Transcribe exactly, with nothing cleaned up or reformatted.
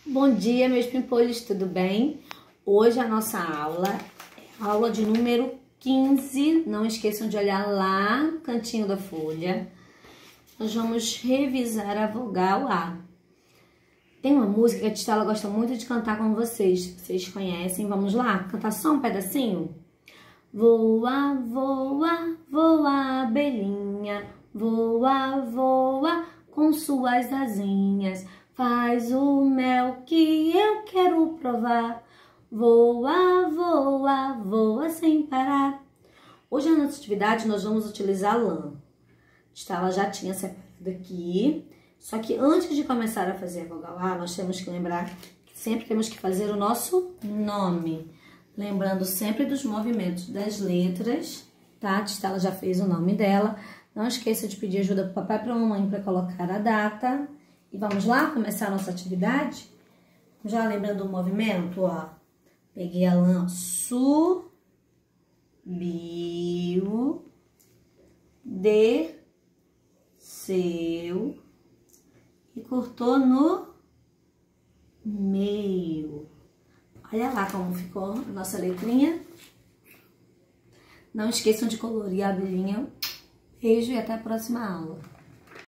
Bom dia, meus pimpolhos, tudo bem? Hoje a nossa aula é a aula de número quinze. Não esqueçam de olhar lá no cantinho da folha. Nós vamos revisar a vogal A. Tem uma música que a Tistela gosta muito de cantar com vocês. Vocês conhecem? Vamos lá? Cantar só um pedacinho? Voa, voa, voa, abelhinha. Voa, voa, com suas asinhas. Faz o mel que eu quero provar. Voa, voa, voa sem parar. Hoje na nossa atividade nós vamos utilizar lã. Ela já tinha separado aqui. Só que antes de começar a fazer a vogal A, nós temos que lembrar que sempre temos que fazer o nosso nome. Lembrando sempre dos movimentos das letras, tá? A Ela já fez o nome dela. Não esqueça de pedir ajuda para o papai e para a mamãe para colocar a data. E vamos lá começar a nossa atividade? Já lembrando do movimento, ó. Peguei a lã, subiu, desceu e cortou no meio. Olha lá como ficou a nossa letrinha. Não esqueçam de colorir a abelhinha. Beijo e até a próxima aula.